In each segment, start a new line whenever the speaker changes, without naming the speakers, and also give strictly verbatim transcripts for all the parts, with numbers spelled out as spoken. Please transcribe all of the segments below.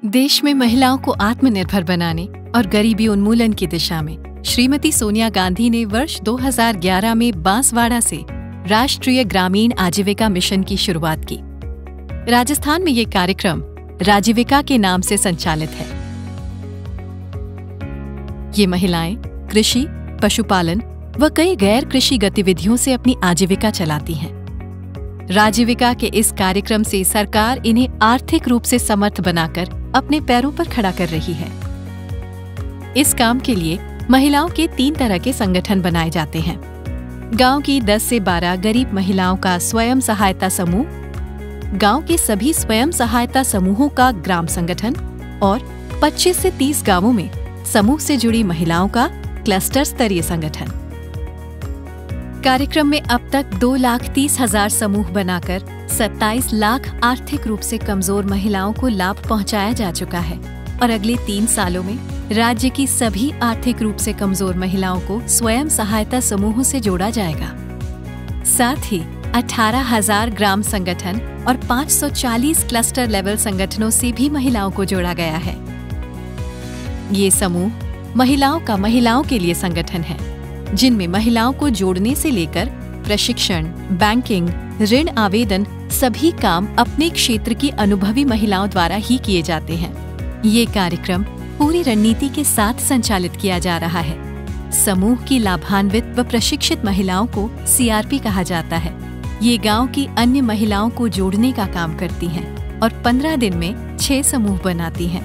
देश में महिलाओं को आत्मनिर्भर बनाने और गरीबी उन्मूलन की दिशा में श्रीमती सोनिया गांधी ने वर्ष दो हज़ार ग्यारह में बांसवाड़ा से राष्ट्रीय ग्रामीण आजीविका मिशन की शुरुआत की। राजस्थान में ये कार्यक्रम राजीविका के नाम से संचालित है। ये महिलाएं कृषि, पशुपालन व कई गैर कृषि गतिविधियों से अपनी आजीविका चलाती हैं। राजीविका के इस कार्यक्रम से सरकार इन्हें आर्थिक रूप से समर्थ बनाकर अपने पैरों पर खड़ा कर रही है। इस काम के लिए महिलाओं के तीन तरह के संगठन बनाए जाते हैं। गांव की दस से बारह गरीब महिलाओं का स्वयं सहायता समूह, गांव के सभी स्वयं सहायता समूहों का ग्राम संगठन और पच्चीस से तीस गांवों में समूह से जुड़ी महिलाओं का क्लस्टर स्तरीय संगठन। कार्यक्रम में अब तक दो लाख तीस हजार समूह बनाकर सत्ताईस लाख आर्थिक रूप से कमजोर महिलाओं को लाभ पहुंचाया जा चुका है और अगले तीन सालों में राज्य की सभी आर्थिक रूप से कमजोर महिलाओं को स्वयं सहायता समूहों से जोड़ा जाएगा। साथ ही अठारह हजार ग्राम संगठन और पाँच सौ चालीस क्लस्टर लेवल संगठनों से भी महिलाओं को जोड़ा गया है। ये समूह महिलाओं का महिलाओं के लिए संगठन है, जिनमें महिलाओं को जोड़ने से लेकर प्रशिक्षण, बैंकिंग, ऋण आवेदन सभी काम अपने क्षेत्र की अनुभवी महिलाओं द्वारा ही किए जाते हैं। ये कार्यक्रम पूरी रणनीति के साथ संचालित किया जा रहा है। समूह की लाभान्वित व प्रशिक्षित महिलाओं को सी आर पी कहा जाता है। ये गांव की अन्य महिलाओं को जोड़ने का काम करती हैं और पंद्रह दिन में छह समूह बनाती हैं।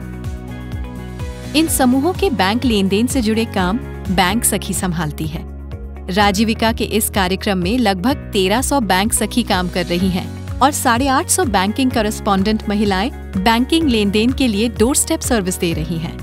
इन समूहों के बैंक लेन देन से जुड़े काम बैंक सखी संभालती है। राजीविका के इस कार्यक्रम में लगभग तेरह सौ बैंक सखी काम कर रही हैं और साढ़े आठ सौ बैंकिंग कॉरेस्पॉन्डेंट महिलाएं बैंकिंग लेन देन के लिए डोर स्टेप सर्विस दे रही हैं।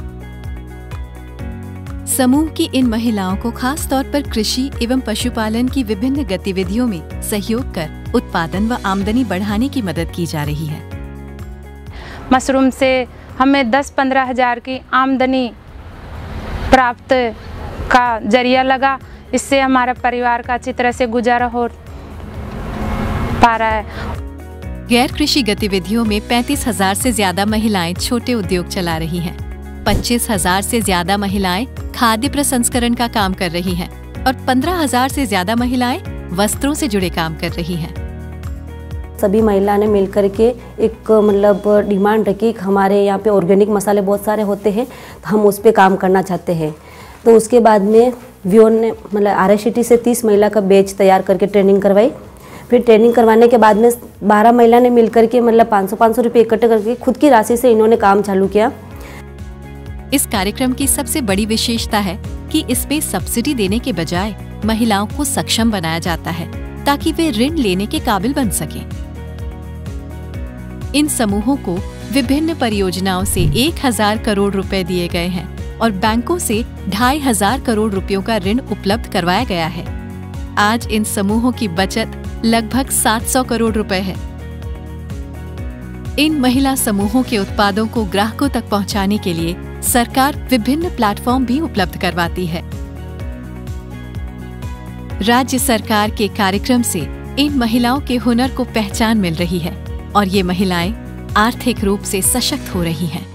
समूह की इन महिलाओं को खास तौर पर कृषि एवं पशुपालन की विभिन्न गतिविधियों में सहयोग कर उत्पादन व आमदनी बढ़ाने की मदद की जा रही है।
मशरूम से हमें दस पंद्रह हजार की आमदनी प्राप्त का जरिया लगा। इससे हमारा परिवार का अच्छी तरह से गुजारा हो पा रहा है।
गैर कृषि गतिविधियों में पैंतीस हजार से ज्यादा महिलाएं छोटे उद्योग चला रही हैं। पच्चीस हजार से ज्यादा महिलाएं खाद्य प्रसंस्करण का काम कर रही हैं और पंद्रह हजार से ज्यादा महिलाएं वस्त्रों से जुड़े काम कर रही हैं।
सभी महिला ने मिलकर के एक मतलब डिमांड रखी, हमारे यहाँ पे ऑर्गेनिक मसाले बहुत सारे होते हैं, तो हम उस पर काम करना चाहते हैं। तो उसके बाद में व्योन ने मतलब आर आई सी टी से तीस महिला का बैच तैयार करके ट्रेनिंग करवाई। फिर ट्रेनिंग करवाने के बाद में बारह महिला ने मिलकर के मतलब पाँच सौ पाँच सौ रुपये इकट्ठे करके खुद की राशि से इन्होंने काम चालू किया।
इस कार्यक्रम की सबसे बड़ी विशेषता है कि इसमें सब्सिडी देने के बजाय महिलाओं को सक्षम बनाया जाता है ताकि वे ऋण लेने के काबिल बन सकें। इन समूहों को विभिन्न परियोजनाओं से एक हजार करोड़ रुपए दिए गए हैं और बैंकों से ढाई हजार करोड़ रुपयों का ऋण उपलब्ध करवाया गया है। आज इन समूहों की बचत लगभग सात सौ करोड़ रुपए है। इन महिला समूहों के उत्पादों को ग्राहकों तक पहुंचाने के लिए सरकार विभिन्न प्लेटफॉर्म भी उपलब्ध करवाती है। राज्य सरकार के कार्यक्रम से इन महिलाओं के हुनर को पहचान मिल रही है और ये महिलाएं आर्थिक रूप से सशक्त हो रही हैं।